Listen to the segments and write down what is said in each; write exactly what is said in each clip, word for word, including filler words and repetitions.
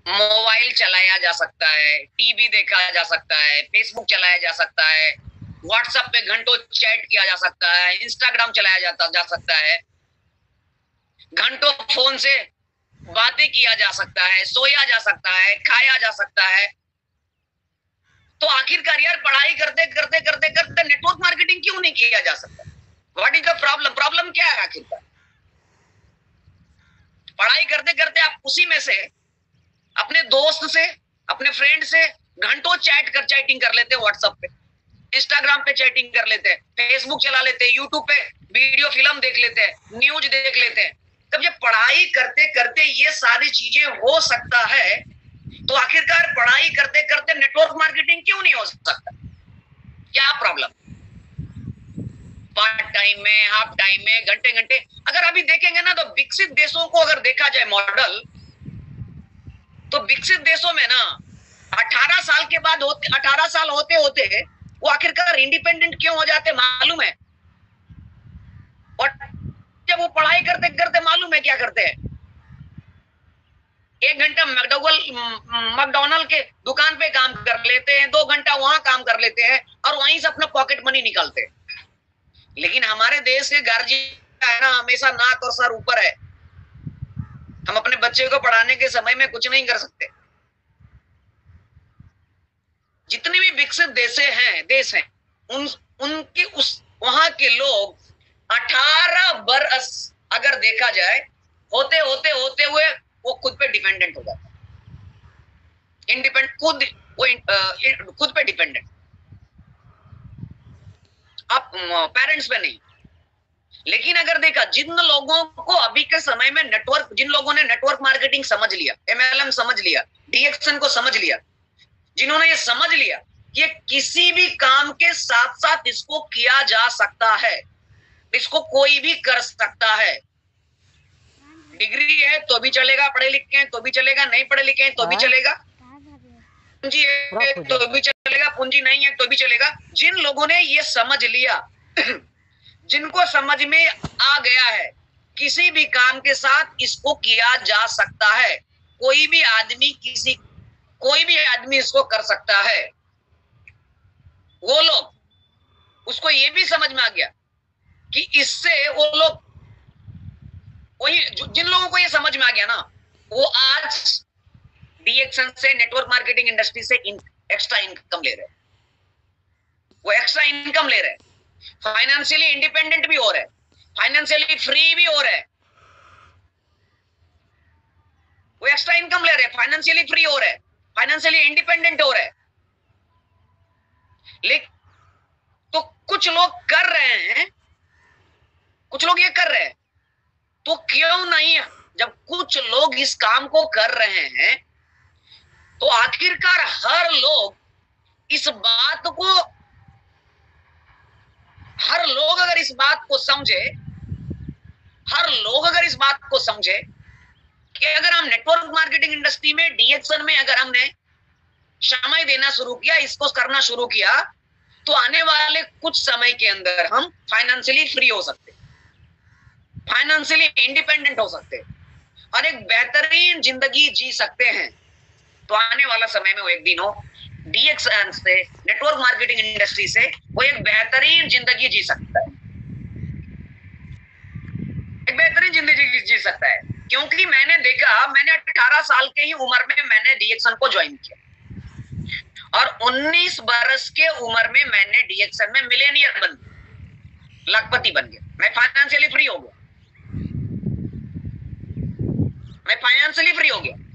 Mobile चलाया जा सकता है, टीवी देखा जा सकता है, फेसबुक चलाया जा सकता है, व्हाट्सएप पे घंटों चैट किया जा सकता है, इंस्टाग्राम चलाया जाता जा सकता है, घंटों फोन से बातें किया जा सकता है, सोया जा सकता है, खाया जा सकता है। तो आखिरकार यार पढ़ाई करते करते करते करते नेटवर्क मार्केटिंग क्यों नहीं किया जा सकता? What is the problem? Problem क्या है आखिरकार? पढ़ाई करते करते आप उसी में से अपने दोस्त से, अपने फ्रेंड से घंटों चैट कर चैटिंग कर लेते हैं, व्हाट्सएप पे, इंस्टाग्राम पे चैटिंग कर लेते हैं, फेसबुक चला लेते हैं, यूट्यूब पे वीडियो फिल्म देख लेते हैं, न्यूज देख लेते हैं। तब जब पढ़ाई करते करते ये सारी चीजें हो सकता है, तो आखिरकार पढ़ाई करते करते नेटवर्क मार्केटिंग क्यों नहीं हो सकता? क्या प्रॉब्लम? पार्ट टाइम में, हाफ टाइम में, घंटे घंटे अगर अभी देखेंगे ना, तो विकसित देशों को अगर देखा जाए मॉडल, तो विकसित देशों में ना अठारह साल के बाद होते अठारह साल होते होते वो आखिरकार इंडिपेंडेंट क्यों हो जाते मालूम है? और जब वो पढ़ाई करते करते मालूम है क्या करते हैं? एक घंटा मैकडॉगल मैकडोनल्ड के दुकान पे काम कर लेते हैं, दो घंटा वहां काम कर लेते हैं और वहीं से अपना पॉकेट मनी निकालते हैं। लेकिन हमारे देश के गार्जियन है ना, हमेशा नाक और सर ऊपर है। हम अपने बच्चे को पढ़ाने के समय में कुछ नहीं कर सकते। जितनी भी विकसित देश हैं देश हैं उन उनके उस वहां के लोग अठारह बरस अगर देखा जाए होते होते होते हुए वो खुद पे डिपेंडेंट हो जाता है। इंडिपेंडेंट खुद वो खुद पे डिपेंडेंट, आप पेरेंट्स पे नहीं। लेकिन अगर देखा जिन लोगों को अभी के समय में नेटवर्क, जिन लोगों ने नेटवर्क मार्केटिंग समझ लिया, एमएलएम समझ लिया, डीएक्सन को समझ लिया, जिन्होंने ये समझ लिया कि किसी भी काम के साथ साथ इसको किया जा सकता है, इसको कोई भी कर सकता है। डिग्री है तो भी चलेगा, पढ़े लिखे हैं तो भी चलेगा, नहीं पढ़े लिखे हैं तो भी चलेगा, पूंजी है तो भी चलेगा, पूंजी नहीं है तो भी चलेगा। जिन लोगों ने ये समझ लिया, जिनको समझ में आ गया है किसी भी काम के साथ इसको किया जा सकता है, कोई भी आदमी किसी कोई भी आदमी इसको कर सकता है, वो लोग उसको ये भी समझ में आ गया कि इससे वो लोग, वही जिन लोगों को ये समझ में आ गया ना, वो आज डीएक्सन से, नेटवर्क मार्केटिंग इंडस्ट्री से इन, एक्स्ट्रा इनकम ले रहे हैं। वो एक्स्ट्रा इनकम ले रहे हैं, फाइनेंशियली इंडिपेंडेंट भी हो रहे हैं, फाइनेंशियली फ्री भी हो रहे हैं। वो एक्स्ट्रा इनकम ले रहे हैं, फाइनेंशियली फ्री हो रहे हैं, फाइनेंशियली इंडिपेंडेंट हो रहे हैं। लेकिन तो कुछ लोग कर रहे हैं, कुछ लोग ये कर रहे हैं, तो क्यों नहीं? जब कुछ लोग इस काम को कर रहे हैं, तो आखिरकार हर लोग इस बात को, हर लोग अगर इस बात को समझे, हर लोग अगर इस बात को समझे कि अगर हम नेटवर्क मार्केटिंग इंडस्ट्री में, डीएक्सन में अगर हमने समय देना शुरू किया, इसको करना शुरू किया, तो आने वाले कुछ समय के अंदर हम फाइनेंशियली फ्री हो सकते, फाइनेंशियली इंडिपेंडेंट हो सकते और एक बेहतरीन जिंदगी जी सकते हैं। तो आने वाला समय में वो एक दिन हो डीएक्सन से, नेटवर्क मार्केटिंग इंडस्ट्री से, वो एक बेहतरीन जिंदगी जी सकता है, एक बेहतरीन जिंदगी जी सकता है। क्योंकि मैंने देखा, मैंने अठारह साल के ही उम्र में मैंने डीएक्सन को ज्वाइन किया और उन्नीस बरस के उम्र में मैंने डीएक्सन में मिलेनियर बन गया, लखपति बन गया, मैं फाइनेंशियली फ्री हो गया, मैं फाइनेंशियली फ्री हो गया।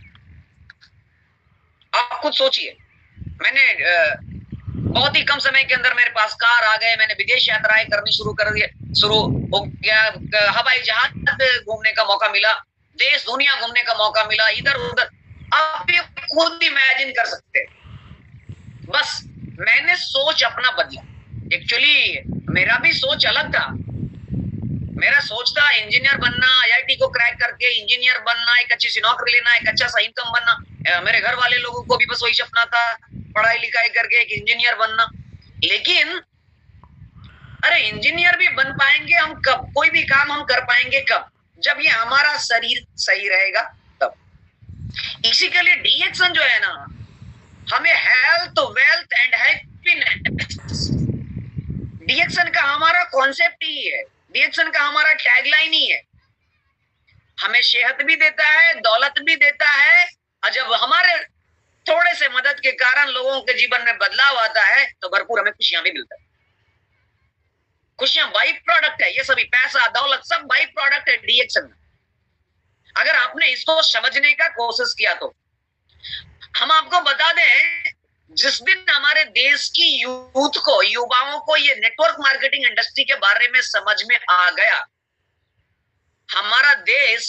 आप खुद सोचिए, मैंने बहुत ही कम समय के अंदर मेरे पास कार आ गए, मैंने विदेश यात्राएं करनी शुरू कर दी, शुरू हो गया, हवाई जहाज घूमने का मौका मिला, देश दुनिया घूमने का मौका मिला, इधर उधर। आप भी खुद इमेजिन कर सकते हैं। बस मैंने सोच अपना बदला। एक्चुअली मेरा भी सोच अलग था, मेरा सोच था इंजीनियर बनना, आईआईटी को क्रैक करके इंजीनियर बनना, एक अच्छी सी नौकरी लेना, एक अच्छा सा इनकम बनना। मेरे घर वाले लोगों को भी बस वही सपना था, पढ़ाई लिखाई करके एक इंजीनियर बनना। लेकिन अरे इंजीनियर भी बन पाएंगे हम कब? कोई भी काम हम कर पाएंगे कब? जब ये हमारा शरीर सही रहेगा तब। इसी के लिए डी एक्शन जो है ना, हमें health, wealth and happiness, DXN का हमारा कॉन्सेप्ट ही है, डी एक्शन का हमारा टैगलाइन ही है। हमें सेहत भी देता है, दौलत भी देता है, और जब हमारे थोड़े से मदद के कारण लोगों के जीवन में बदलाव आता है तो भरपूर हमें खुशियां भी मिलता है। खुशियां बाई प्रोडक्ट है, ये सभी पैसा दौलत सब बाई प्रोडक्ट है डी एक्शन। अगर आपने इसको समझने का कोशिश किया तो हम आपको बता दें, जिस दिन हमारे देश की यूथ को, युवाओं को ये नेटवर्क मार्केटिंग इंडस्ट्री के बारे में समझ में आ गया, हमारा देश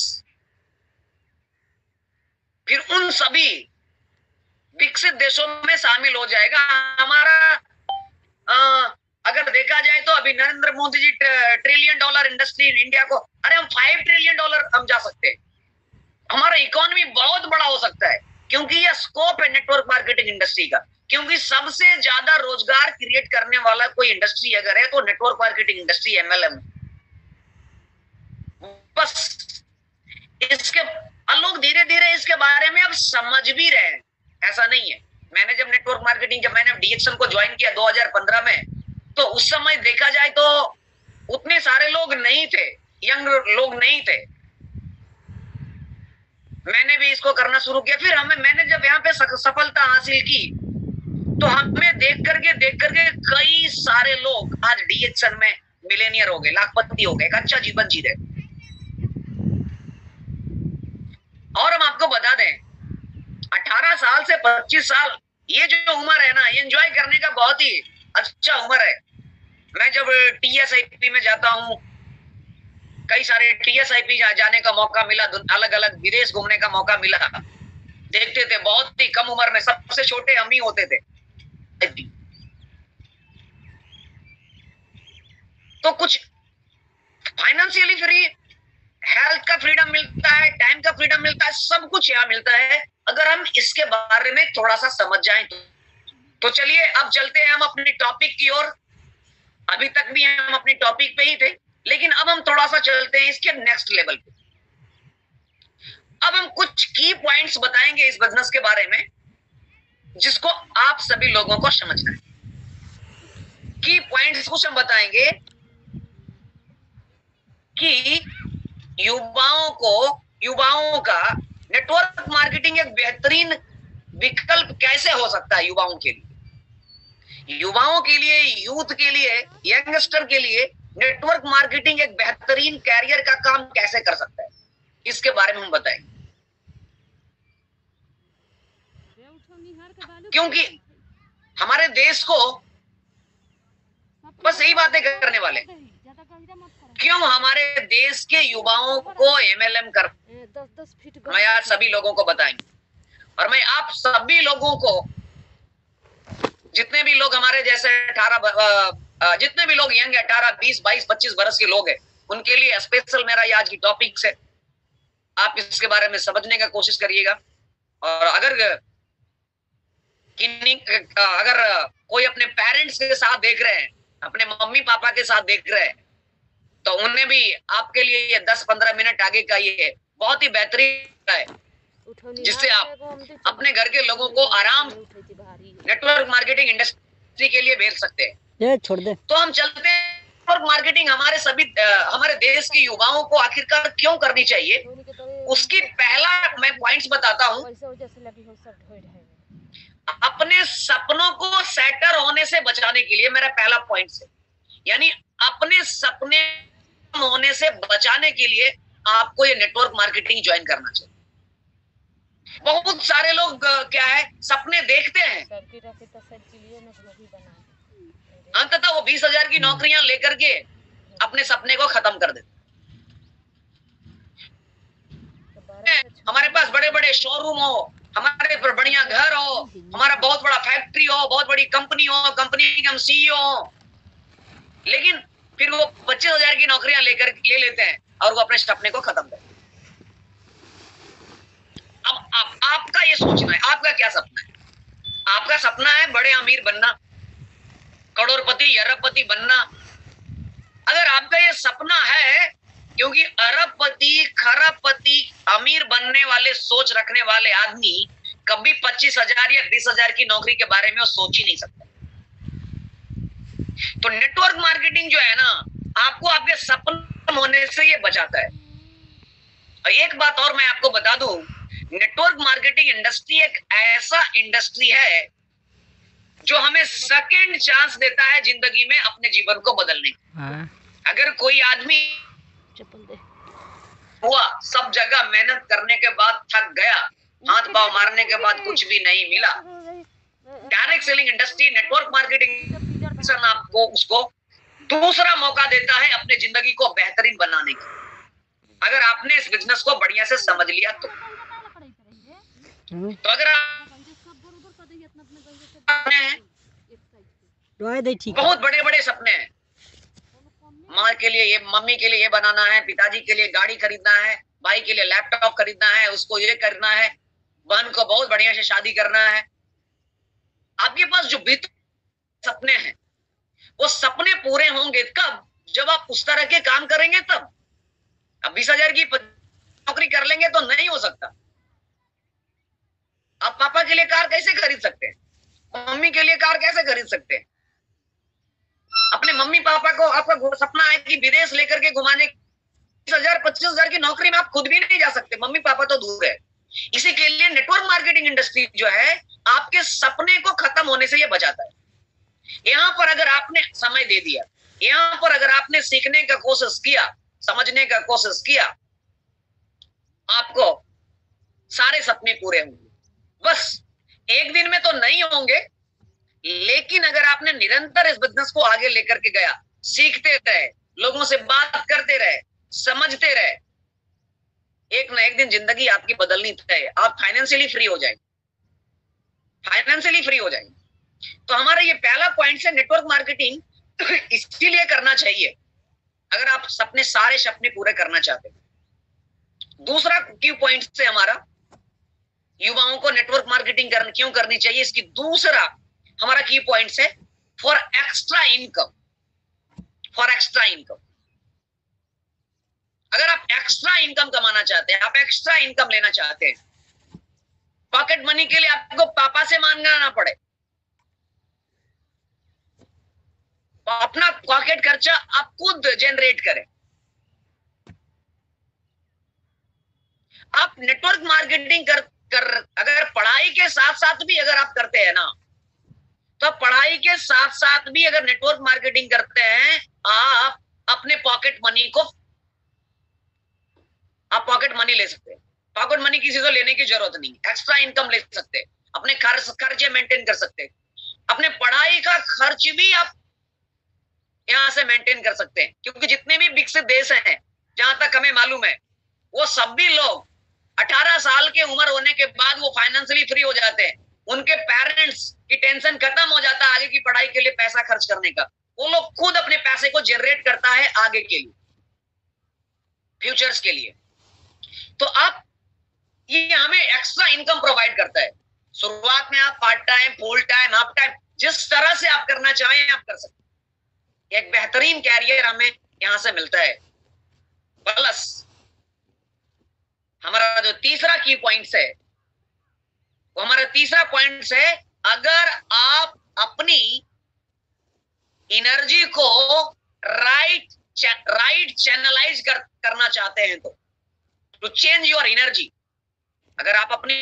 फिर उन सभी विकसित देशों में शामिल हो जाएगा। हमारा आ, अगर देखा जाए तो अभी Narendra Modi ji trillion dollar industry in India को, अरे हम फाइव ट्रिलियन डॉलर हम जा सकते हैं, हमारा इकोनॉमी बहुत बड़ा हो सकता है, क्योंकि यह स्कोप है नेटवर्क मार्केटिंग इंडस्ट्री का। क्योंकि सबसे ज्यादा रोजगार क्रिएट करने वाला कोई इंडस्ट्री अगर है तो नेटवर्क मार्केटिंग इंडस्ट्री, एमएलएम। बस इसके लोग धीरे धीरे इसके बारे में अब समझ भी रहे हैं, ऐसा नहीं है। मैंने जब नेटवर्क मार्केटिंग, जब मैंने डी एक्शन को ज्वाइन किया दो हज़ार पंद्रह में, तो उस समय देखा जाए तो उतने सारे लोग नहीं थे, यंग लोग नहीं थे। मैंने भी इसको करना शुरू किया, फिर हमें मैंने जब यहाँ पे सफलता हासिल की तो हमें देख करके देख करके कई सारे लोग आज डी एक्शन में मिलेनियर हो गए, लाखपति हो गए, अच्छा जीवन जी रहे। और हम आपको बता दें, अठारह साल से पच्चीस साल ये जो उम्र है ना, ये एंजॉय करने का बहुत ही अच्छा उम्र है। मैं जब टीएसआईपी में जाता हूँ, कई सारे टीएसआईपी जाने का मौका मिला, अलग अलग विदेश घूमने का मौका मिला, देखते थे बहुत ही कम उम्र में, सबसे छोटे हम ही होते थे। तो कुछ फाइनेंशियली फ्री, हेल्थ का फ्रीडम मिलता है, टाइम का फ्रीडम मिलता है, सब कुछ यहाँ मिलता है अगर हम इसके बारे में थोड़ा सा समझ जाएं तो। तो चलिए अब चलते हैं हम अपने टॉपिक की ओर। अभी तक भी हम अपने टॉपिक पे ही थे, लेकिन अब हम थोड़ा सा चलते हैं इसके नेक्स्ट लेवल पे। अब हम कुछ की पॉइंट्स बताएंगे इस बिजनेस के बारे में, जिसको आप सभी लोगों को समझना है। की पॉइंट्स कुछ हम बताएंगे कि युवाओं को, युवाओं का नेटवर्क मार्केटिंग एक बेहतरीन विकल्प कैसे हो सकता है युवाओं के लिए। युवाओं के लिए, यूथ के लिए, यंगस्टर के लिए नेटवर्क मार्केटिंग एक बेहतरीन कैरियर का काम कैसे कर सकता है, इसके बारे में हम बताएंगे। क्योंकि हमारे देश को बस यही बातें करने वाले, क्यों हमारे देश के युवाओं को एमएलएम कर, मैं आज सभी लोगों को बताएंगे। और मैं आप सभी लोगों को, जितने भी लोग हमारे जैसे अठारह, जितने भी लोग यंग अठारह बीस बाईस पच्चीस बरस के लोग हैं, उनके लिए स्पेशल मेरा ये आज की टॉपिक है। आप इसके बारे में समझने का कोशिश करिएगा। और अगर किन्हीं, अगर कोई अपने पेरेंट्स के साथ देख रहे हैं, अपने मम्मी पापा के साथ देख रहे हैं, तो उन्हें भी आपके लिए ये दस पंद्रह मिनट आगे का ये बहुत ही बेहतरीन है, जिससे आप अपने घर के लोगों को आराम नेटवर्क मार्केटिंग इंडस्ट्री के लिए भेज सकते हैं। ये छोड़ दे। तो हम चलते हैं, नेटवर्क मार्केटिंग हमारे सभी हमारे देश के युवाओं को आखिरकार क्यों करनी चाहिए, उसकी पहला मैं पॉइंट्स बताता हूँ। अपने सपनों को सेटर होने से बचाने के लिए मेरा पहला पॉइंट है, यानी अपने सपने होने से बचाने के लिए आपको ये नेटवर्क मार्केटिंग ज्वाइन करना चाहिए। बहुत सारे लोग क्या है, सपने देखते हैं, अंततः वो बीस हजार की नौकरियां लेकर के अपने सपने को खत्म कर देते। हमारे पास बड़े बड़े शोरूम हो, हमारे पर बढ़िया घर हो, हमारा बहुत बड़ा फैक्ट्री हो, बहुत बड़ी कंपनी हो, कंपनी के हम सीईओ हो, लेकिन फिर वो पच्चीस हजार की नौकरियां लेकर ले लेते हैं और वो अपने सपने को खत्म करते हैं। अब आप, आपका ये सोचना है, आपका क्या सपना है? आपका सपना है बड़े अमीर बनना, करोड़पति, अरबपति बनना। अगर आपका ये सपना है क्योंकि अरबपति, खरबपति, अमीर बनने वाले सोच रखने वाले आदमी कभी पच्चीस हजार या बीस हजार की नौकरी के बारे में वो सोच ही नहीं सकता। तो नेटवर्क मार्केटिंग जो है ना, आपको आपके सपने होने से ये बचाता है। और एक बात और मैं आपको बता दूं, नेटवर्क मार्केटिंग इंडस्ट्री एक ऐसा इंडस्ट्री है जो हमें सेकंड चांस देता है जिंदगी में अपने जीवन को बदलने। अगर कोई आदमी हुआ सब जगह मेहनत करने के बाद थक गया, हाथ पांव मारने के बाद कुछ भी नहीं मिला, direct selling industry, network marketing आपको उसको दूसरा मौका देता है अपने जिंदगी को बेहतरीन बनाने की। अगर आपने इस बिजनेस को बढ़िया से समझ लिया तो, तो अगर आप हैं, बहुत बड़े बड़े सपने हैं, माँ के लिए ये, मम्मी के लिए ये बनाना है, पिताजी के लिए गाड़ी खरीदना है, भाई के लिए लैपटॉप खरीदना है, उसको ये करना है, बहन को बहुत बढ़िया से शादी करना है। आपके पास जो भीतर सपने हैं वो सपने पूरे होंगे कब? जब आप उस तरह के काम करेंगे तब। अब बीस हजार की नौकरी कर लेंगे तो नहीं हो सकता। आप पापा के लिए कार कैसे खरीद सकते हैं? मम्मी के लिए कार कैसे खरीद सकते हैं? अपने मम्मी पापा को आपका सपना है कि विदेश लेकर के घुमाने, बीस हजार पच्चीस हजार की नौकरी में आप खुद भी नहीं जा सकते, मम्मी पापा तो दूर है। इसी के लिए नेटवर्क मार्केटिंग इंडस्ट्री जो है आपके सपने को खत्म होने से ये बचाता है। यहां पर अगर आपने समय दे दिया, यहां पर अगर आपने सीखने का कोशिश किया, समझने का कोशिश किया, आपको सारे सपने पूरे होंगे। बस एक दिन में तो नहीं होंगे, लेकिन अगर आपने निरंतर इस बिजनेस को आगे लेकर के गया, सीखते रहे, लोगों से बात करते रहे, समझते रहे, एक ना एक दिन जिंदगी आपकी बदलनी तय। आप फाइनेंशियली फ्री हो जाएंगे, फाइनेंशियली फ्री हो जाएंगे। तो हमारा ये पहला पॉइंट है, नेटवर्क मार्केटिंग इसीलिए करना चाहिए अगर आप सपने, सारे सपने पूरे करना चाहते हैं। दूसरा की पॉइंट से हमारा, युवाओं को नेटवर्क मार्केटिंग कर, क्यों करनी चाहिए, इसकी दूसरा हमारा की पॉइंट है for extra income. For extra income, अगर आप एक्स्ट्रा इनकम कमाना चाहते हैं, आप एक्स्ट्रा इनकम लेना चाहते हैं, पॉकेट मनी के लिए आपको पापा से मांगना ना पड़े, अपना पॉकेट खर्चा आप खुद जनरेट करें, आप नेटवर्क मार्केटिंग कर, कर अगर पढ़ाई के साथ साथ भी अगर आप करते हैं ना, तो पढ़ाई के साथ साथ भी अगर नेटवर्क मार्केटिंग करते हैं, आप अपने पॉकेट मनी को, आप पॉकेट मनी ले सकते हैं। पॉकेट मनी किसी से लेने की जरूरत नहीं, एक्स्ट्रा इनकम ले सकते हैं, अपने खर्च खर्चे मेंटेन कर सकते हैं, अपने पढ़ाई का खर्च भी आप यहां से मेंटेन कर सकते हैं। क्योंकि जितने भी विकसित देश हैं, जहां तक हमें मालूम है, वो सभी लोग अठारह साल के उम्र होने के बाद वो फाइनेंशियली फ्री हो जाते हैं। उनके पेरेंट्स की टेंशन खत्म हो जाता है आगे की पढ़ाई के लिए पैसा खर्च करने का। वो लोग खुद अपने पैसे को जनरेट करता है आगे के लिए, फ्यूचर्स के लिए। तो आप, ये हमें एक्स्ट्रा इनकम प्रोवाइड करता है। शुरुआत में आप part time, full time, half time, जिस तरह से आप करना चाहें आप कर सकते हैं। एक बेहतरीन कैरियर हमें यहां से मिलता है। प्लस हमारा जो तीसरा की पॉइंट्स है, वो हमारा तीसरा पॉइंट्स है, अगर आप अपनी एनर्जी को राइट राइट चैनलाइज कर, करना चाहते हैं, तो टू चेंज योर एनर्जी, अगर आप अपनी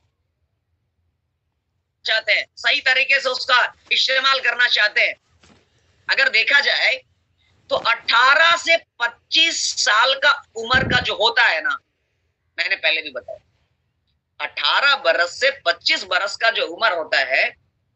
चाहते हैं, सही तरीके से उसका इस्तेमाल करना चाहते हैं, अगर देखा जाए तो अठारह से पच्चीस साल का उम्र का जो होता है ना, मैंने पहले भी बताया, अठारह बरस से पच्चीस बरस का जो उम्र होता है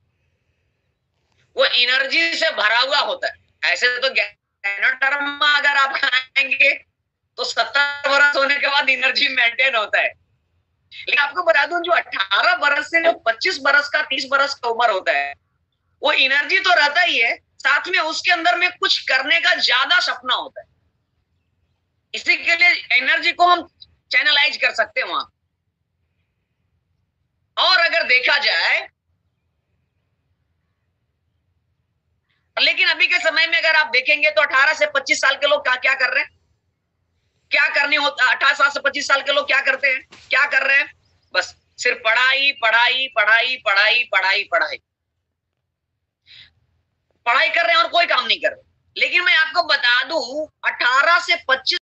वो एनर्जी से भरा हुआ होता है। ऐसे तो टर्म अगर आप आएंगे तो सत्तर बरस होने के बाद एनर्जी मेंटेन होता है। लेकिन आपको बता दूं, जो अठारह बरस से जो पच्चीस बरस का, तीस बरस का उम्र होता है, वो एनर्जी तो रहता ही है, साथ में उसके अंदर में कुछ करने का ज्यादा सपना होता है। इसी के लिए एनर्जी को हम चैनलाइज कर सकते हैं वहां। और अगर देखा जाए, लेकिन अभी के समय में अगर आप देखेंगे तो अठारह से पच्चीस साल के लोग क्या क्या कर रहे हैं, क्या करने होता, अठारह साल से पच्चीस साल के लोग क्या करते हैं, क्या कर रहे हैं, बस सिर्फ पढ़ाई पढ़ाई पढ़ाई पढ़ाई पढ़ाई पढ़ाई पढ़ाई कर रहे हैं और कोई काम नहीं कर रहे। लेकिन मैं आपको बता दूं, अठारह से पच्चीस